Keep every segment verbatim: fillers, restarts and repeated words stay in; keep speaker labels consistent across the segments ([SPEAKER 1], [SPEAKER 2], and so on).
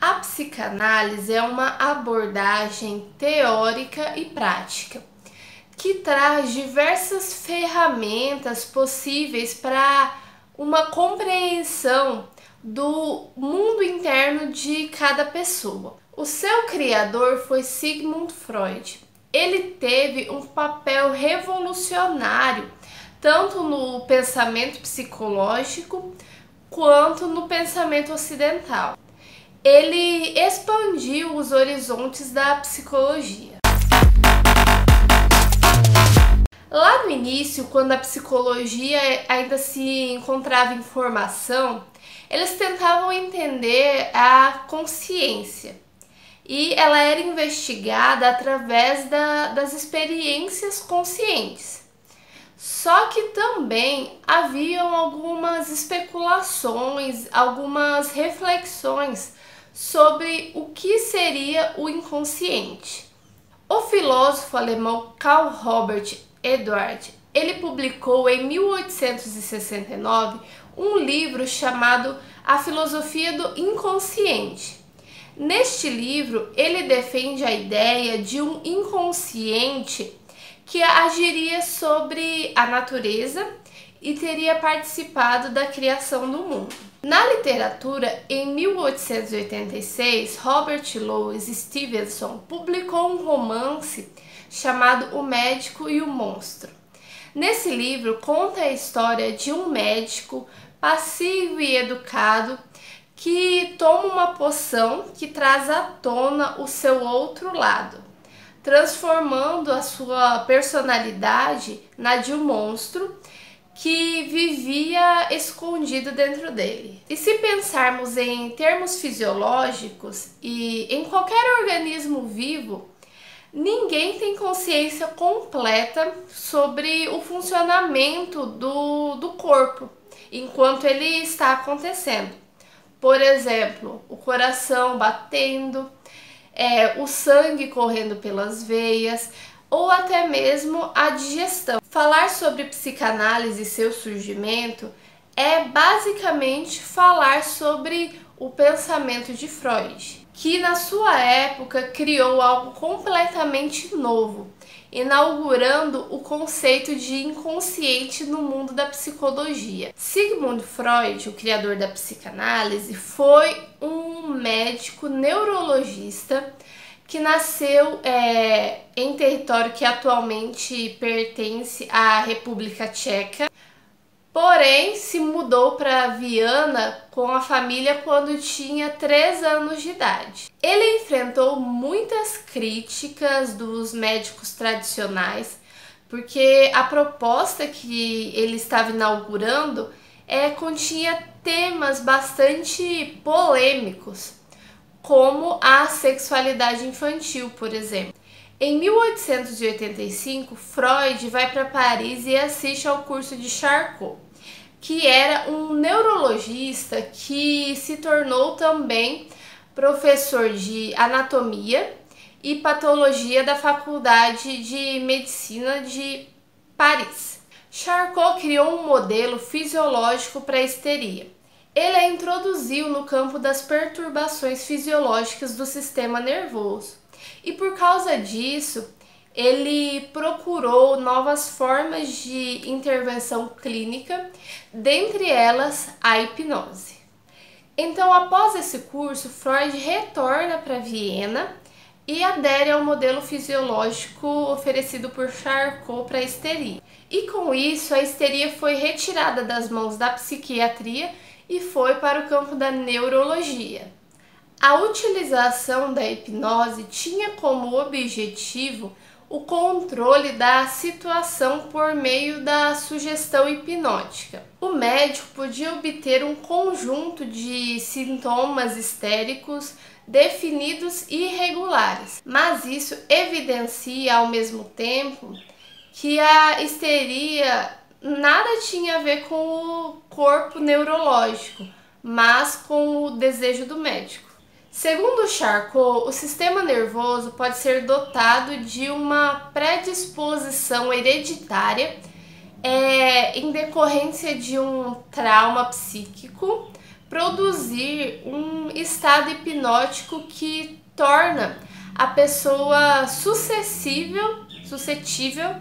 [SPEAKER 1] A psicanálise é uma abordagem teórica e prática que traz diversas ferramentas possíveis para uma compreensão do mundo interno de cada pessoa. O seu criador foi Sigmund Freud. Ele teve um papel revolucionário tanto no pensamento psicológico quanto no pensamento ocidental. Ele expandiu os horizontes da psicologia. Lá no início, quando a psicologia ainda se encontrava em formação, eles tentavam entender a consciência e ela era investigada através da, das experiências conscientes. Só que também haviam algumas especulações, algumas reflexões sobre o que seria o inconsciente. O filósofo alemão Carl Robert Eduard, ele publicou em mil oitocentos e sessenta e nove um livro chamado A Filosofia do Inconsciente. Neste livro, ele defende a ideia de um inconsciente que agiria sobre a natureza e teria participado da criação do mundo. Na literatura, em mil oitocentos e oitenta e seis, Robert Louis Stevenson publicou um romance chamado O Médico e o Monstro. Nesse livro, conta a história de um médico passivo e educado que toma uma poção que traz à tona o seu outro lado, transformando a sua personalidade na de um monstro que vivia escondido dentro dele. E se pensarmos em termos fisiológicos e em qualquer organismo vivo, ninguém tem consciência completa sobre o funcionamento do, do corpo enquanto ele está acontecendo. Por exemplo, o coração batendo, é, o sangue correndo pelas veias ou até mesmo a digestão. Falar sobre psicanálise e seu surgimento é basicamente falar sobre o pensamento de Freud, que na sua época criou algo completamente novo, inaugurando o conceito de inconsciente no mundo da psicologia. Sigmund Freud, o criador da psicanálise, foi um médico neurologista que nasceu é, em território que atualmente pertence à República Tcheca, porém se mudou para Viana com a família quando tinha três anos de idade. Ele enfrentou muitas críticas dos médicos tradicionais, porque a proposta que ele estava inaugurando é, continha temas bastante polêmicos, como a sexualidade infantil, por exemplo. Em mil oitocentos e oitenta e cinco, Freud vai para Paris e assiste ao curso de Charcot, que era um neurologista que se tornou também professor de anatomia e patologia da Faculdade de Medicina de Paris. Charcot criou um modelo fisiológico para a histeria. Ele a introduziu no campo das perturbações fisiológicas do sistema nervoso e, por causa disso, ele procurou novas formas de intervenção clínica, dentre elas a hipnose. Então, após esse curso, Freud retorna para Viena e adere ao modelo fisiológico oferecido por Charcot para a histeria. E com isso, a histeria foi retirada das mãos da psiquiatria e foi para o campo da neurologia. A utilização da hipnose tinha como objetivo o controle da situação por meio da sugestão hipnótica. O médico podia obter um conjunto de sintomas histéricos definidos e regulares, mas isso evidencia ao mesmo tempo que a histeria nada tinha a ver com o corpo neurológico, mas com o desejo do médico. Segundo Charcot, o sistema nervoso pode ser dotado de uma predisposição hereditária é, em decorrência de um trauma psíquico produzir um estado hipnótico que torna a pessoa suscetível, suscetível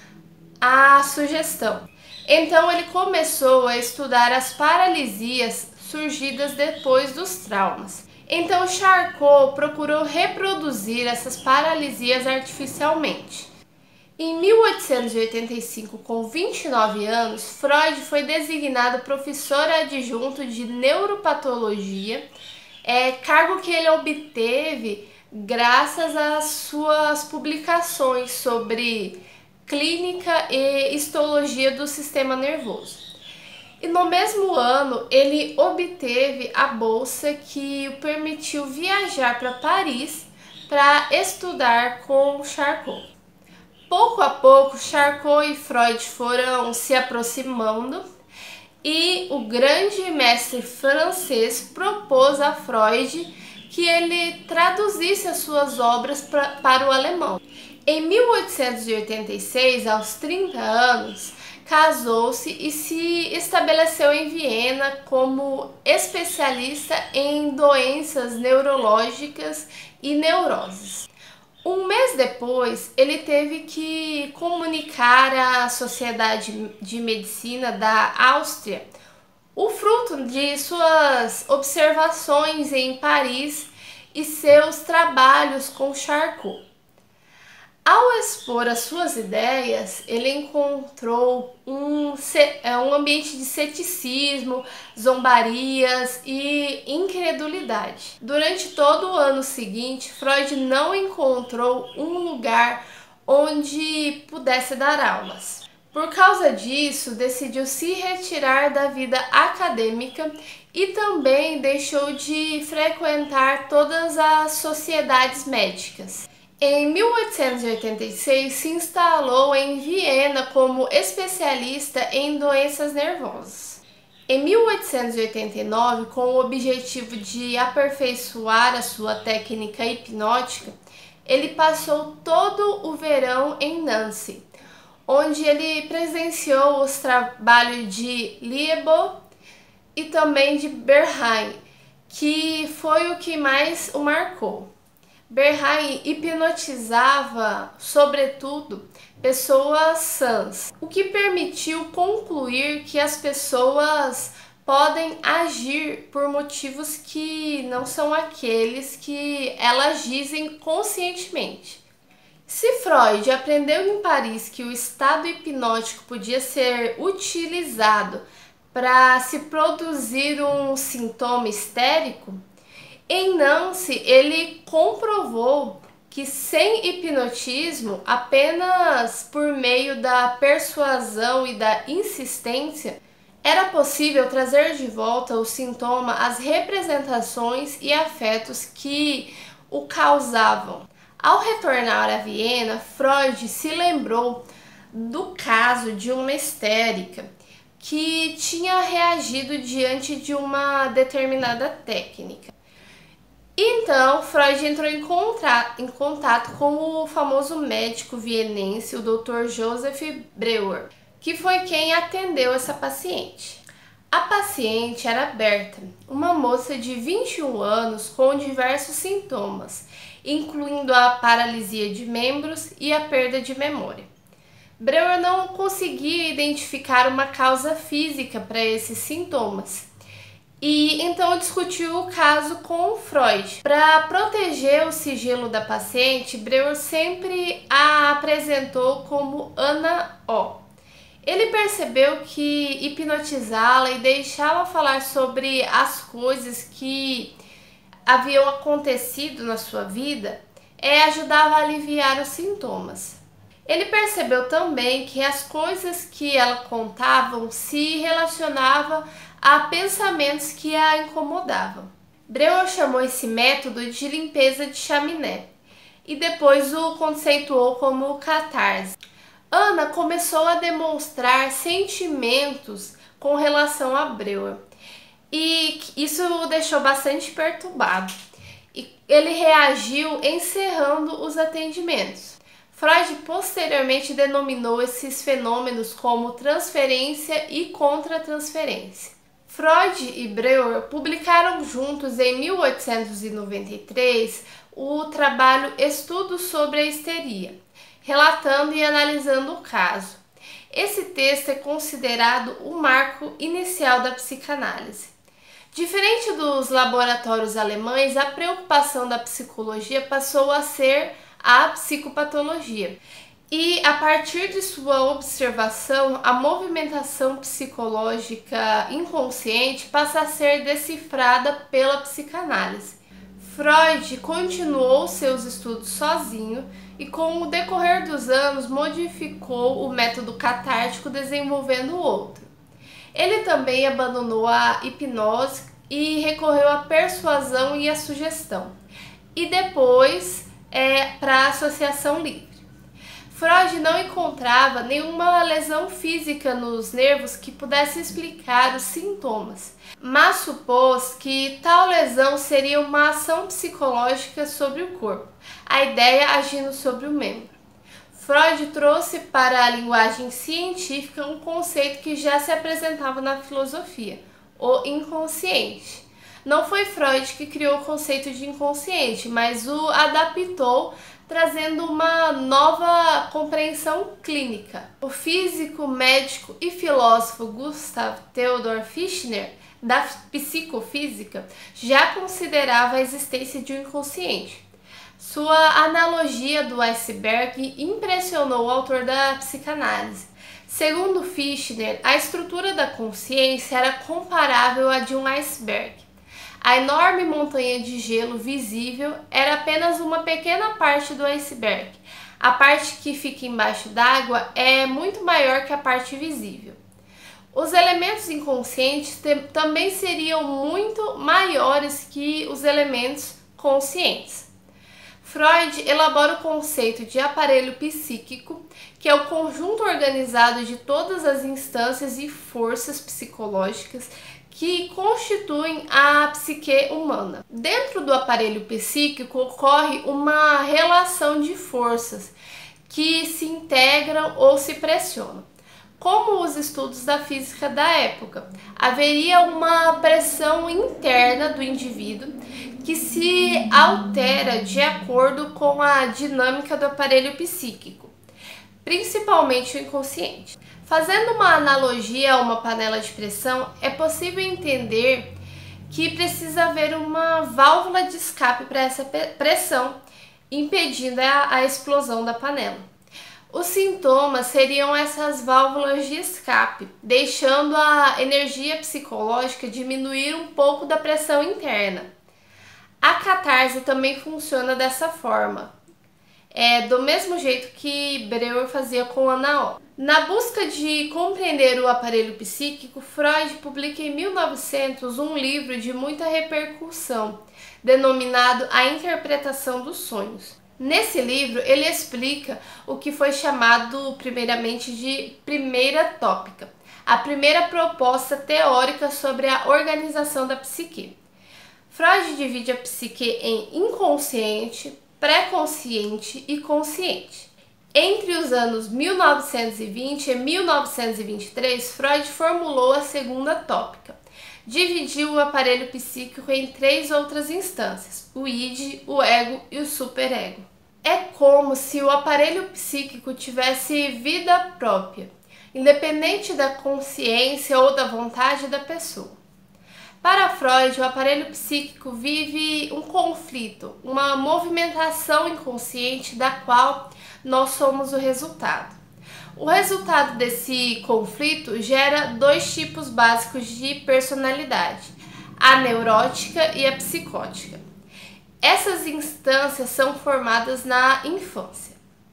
[SPEAKER 1] à sugestão. Então ele começou a estudar as paralisias surgidas depois dos traumas. Então Charcot procurou reproduzir essas paralisias artificialmente. Em mil oitocentos e oitenta e cinco, com vinte e nove anos, Freud foi designado professor adjunto de neuropatologia, é, cargo que ele obteve graças às suas publicações sobre clínica e histologia do sistema nervoso. E no mesmo ano, ele obteve a bolsa que o permitiu viajar para Paris para estudar com Charcot. Pouco a pouco, Charcot e Freud foram se aproximando e o grande mestre francês propôs a Freud que ele traduzisse as suas obras pra, para o alemão. Em mil oitocentos e oitenta e seis, aos trinta anos, casou-se e se estabeleceu em Viena como especialista em doenças neurológicas e neuroses. Um mês depois, ele teve que comunicar à Sociedade de Medicina da Áustria o fruto de suas observações em Paris e seus trabalhos com Charcot. Ao expor as suas ideias, ele encontrou um, um ambiente de ceticismo, zombarias e incredulidade. Durante todo o ano seguinte, Freud não encontrou um lugar onde pudesse dar aulas. Por causa disso, decidiu se retirar da vida acadêmica e também deixou de frequentar todas as sociedades médicas. Em mil oitocentos e oitenta e seis, se instalou em Viena como especialista em doenças nervosas. Em mil oitocentos e oitenta e nove, com o objetivo de aperfeiçoar a sua técnica hipnótica, ele passou todo o verão em Nancy, onde ele presenciou os trabalhos de Liebel e também de Bernheim, que foi o que mais o marcou. Bernheim hipnotizava, sobretudo, pessoas sãs, o que permitiu concluir que as pessoas podem agir por motivos que não são aqueles que elas dizem conscientemente. Se Freud aprendeu em Paris que o estado hipnótico podia ser utilizado para se produzir um sintoma histérico, em Nancy ele comprovou que sem hipnotismo, apenas por meio da persuasão e da insistência, era possível trazer de volta o sintoma às representações e afetos que o causavam. Ao retornar a Viena, Freud se lembrou do caso de uma histérica que tinha reagido diante de uma determinada técnica. Então, Freud entrou em, contra, em contato com o famoso médico vienense, o doutor Joseph Breuer, que foi quem atendeu essa paciente. A paciente era Berta, uma moça de vinte e um anos com diversos sintomas, incluindo a paralisia de membros e a perda de memória. Breuer não conseguia identificar uma causa física para esses sintomas, e então discutiu o caso com Freud. Para proteger o sigilo da paciente, Breuer sempre a apresentou como Ana O. Ele percebeu que hipnotizá-la e deixá-la falar sobre as coisas que haviam acontecido na sua vida é, ajudava a aliviar os sintomas. Ele percebeu também que as coisas que ela contava se relacionavam a pensamentos que a incomodavam. Breuer chamou esse método de limpeza de chaminé e depois o conceituou como catarse. Ana começou a demonstrar sentimentos com relação a Breuer e isso o deixou bastante perturbado. E ele reagiu encerrando os atendimentos. Freud posteriormente denominou esses fenômenos como transferência e contratransferência. Freud e Breuer publicaram juntos em mil oitocentos e noventa e três o trabalho Estudos sobre a Histeria, relatando e analisando o caso. Esse texto é considerado o marco inicial da psicanálise. Diferente dos laboratórios alemães, a preocupação da psicologia passou a ser a psicopatologia. E, a partir de sua observação, a movimentação psicológica inconsciente passa a ser decifrada pela psicanálise. Freud continuou seus estudos sozinho e, com o decorrer dos anos, modificou o método catártico, desenvolvendo outro. Ele também abandonou a hipnose e recorreu à persuasão e à sugestão, e depois é, para a associação livre. Freud não encontrava nenhuma lesão física nos nervos que pudesse explicar os sintomas, mas supôs que tal lesão seria uma ação psicológica sobre o corpo, a ideia agindo sobre o membro. Freud trouxe para a linguagem científica um conceito que já se apresentava na filosofia, o inconsciente. Não foi Freud que criou o conceito de inconsciente, mas o adaptou, trazendo uma nova compreensão clínica. O físico, médico e filósofo Gustav Theodor Fichtner, da psicofísica, já considerava a existência de um inconsciente. Sua analogia do iceberg impressionou o autor da psicanálise. Segundo Fichtner, a estrutura da consciência era comparável à de um iceberg. A enorme montanha de gelo visível era apenas uma pequena parte do iceberg. A parte que fica embaixo d'água é muito maior que a parte visível. Os elementos inconscientes também seriam muito maiores que os elementos conscientes. Freud elabora o conceito de aparelho psíquico, que é o conjunto organizado de todas as instâncias e forças psicológicas que constituem a psique humana. Dentro do aparelho psíquico ocorre uma relação de forças que se integram ou se pressionam. Como os estudos da física da época, haveria uma pressão interna do indivíduo que se altera de acordo com a dinâmica do aparelho psíquico, principalmente o inconsciente. Fazendo uma analogia a uma panela de pressão, é possível entender que precisa haver uma válvula de escape para essa pressão, impedindo a, a explosão da panela. Os sintomas seriam essas válvulas de escape, deixando a energia psicológica diminuir um pouco da pressão interna. A catarse também funciona dessa forma, é do mesmo jeito que Breuer fazia com Ana O. Na busca de compreender o aparelho psíquico, Freud publica em mil e novecentos um livro de muita repercussão, denominado A Interpretação dos Sonhos. Nesse livro, ele explica o que foi chamado primeiramente de primeira tópica, a primeira proposta teórica sobre a organização da psique. Freud divide a psique em inconsciente, pré-consciente e consciente. Entre os anos mil novecentos e vinte e mil novecentos e vinte e três, Freud formulou a segunda tópica. Dividiu o aparelho psíquico em três outras instâncias, o id, o ego e o superego. É como se o aparelho psíquico tivesse vida própria, independente da consciência ou da vontade da pessoa. Para Freud, o aparelho psíquico vive um conflito, uma movimentação inconsciente da qual nós somos o resultado. O resultado desse conflito gera dois tipos básicos de personalidade, a neurótica e a psicótica. Essas instâncias são formadas na infância.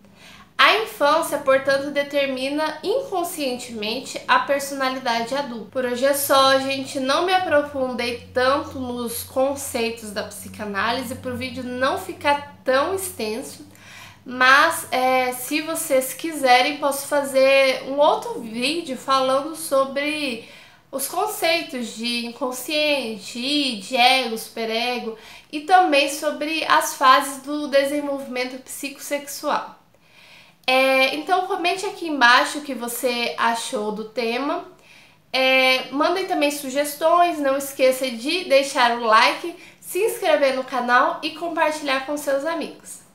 [SPEAKER 1] A infância, portanto, determina inconscientemente a personalidade adulta. Por hoje é só, gente. Não me aprofundei tanto nos conceitos da psicanálise para o vídeo não ficar tão extenso. Mas é, se vocês quiserem, posso fazer um outro vídeo falando sobre os conceitos de inconsciente, id, ego, superego e também sobre as fases do desenvolvimento psicossexual. É, então comente aqui embaixo o que você achou do tema É, mandem também sugestões, não esqueça de deixar o like, se inscrever no canal e compartilhar com seus amigos.